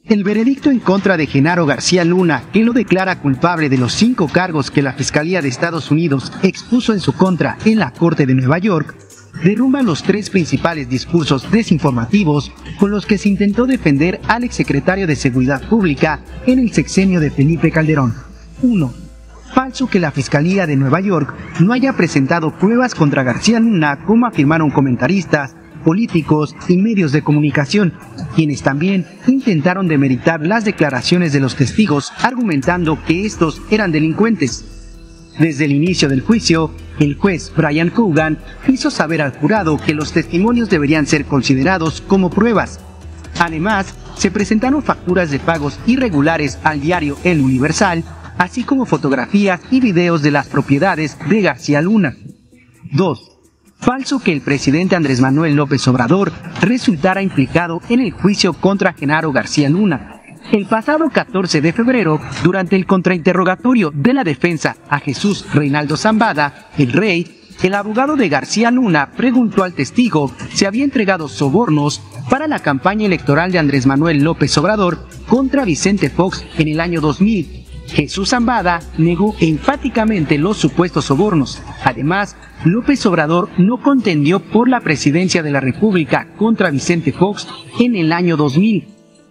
El veredicto en contra de Genaro García Luna, que lo declara culpable de los 5 cargos que la Fiscalía de Estados Unidos expuso en su contra en la Corte de Nueva York, derrumba los 3 principales discursos desinformativos con los que se intentó defender al exsecretario de Seguridad Pública en el sexenio de Felipe Calderón. 1. Falso que la Fiscalía de Nueva York no haya presentado pruebas contra García Luna, como afirmaron comentaristas, políticos y medios de comunicación, quienes también intentaron demeritar las declaraciones de los testigos, argumentando que estos eran delincuentes. Desde el inicio del juicio, el juez Brian Coogan hizo saber al jurado que los testimonios deberían ser considerados como pruebas. Además, se presentaron facturas de pagos irregulares al diario El Universal, así como fotografías y videos de las propiedades de García Luna. 2. Falso que el presidente Andrés Manuel López Obrador resultara implicado en el juicio contra Genaro García Luna. El pasado 14 de febrero, durante el contrainterrogatorio de la defensa a Jesús Reinaldo Zambada, el Rey, el abogado de García Luna preguntó al testigo si había entregado sobornos para la campaña electoral de Andrés Manuel López Obrador contra Vicente Fox en el año 2000. Jesús Zambada negó enfáticamente los supuestos sobornos. Además, López Obrador no contendió por la presidencia de la República contra Vicente Fox en el año 2000.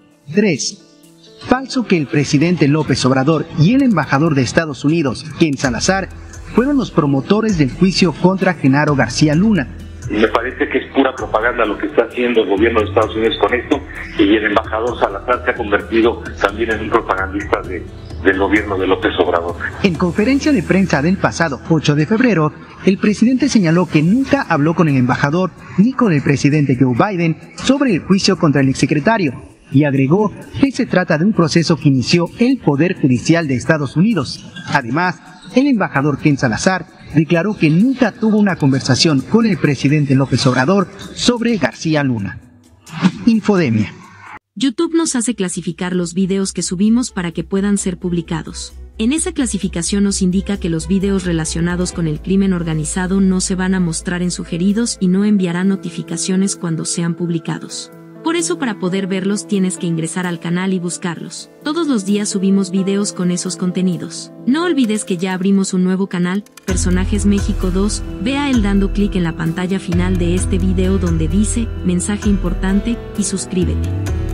3. Falso que el presidente López Obrador y el embajador de Estados Unidos, Ken Salazar, fueron los promotores del juicio contra Genaro García Luna. Me parece que es pura propaganda lo que está haciendo el gobierno de Estados Unidos con esto, y el embajador Salazar se ha convertido también en un propagandista del gobierno de López Obrador. En conferencia de prensa del pasado 8 de febrero, el presidente señaló que nunca habló con el embajador ni con el presidente Joe Biden sobre el juicio contra el exsecretario, y agregó que se trata de un proceso que inició el Poder Judicial de Estados Unidos. Además, el embajador Ken Salazar declaró que nunca tuvo una conversación con el presidente López Obrador sobre García Luna. Infodemia. YouTube nos hace clasificar los videos que subimos para que puedan ser publicados. En esa clasificación nos indica que los videos relacionados con el crimen organizado no se van a mostrar en sugeridos y no enviarán notificaciones cuando sean publicados. Por eso, para poder verlos tienes que ingresar al canal y buscarlos. Todos los días subimos videos con esos contenidos. No olvides que ya abrimos un nuevo canal, Personajes México 2, ve a él dando clic en la pantalla final de este video donde dice, mensaje importante, y suscríbete.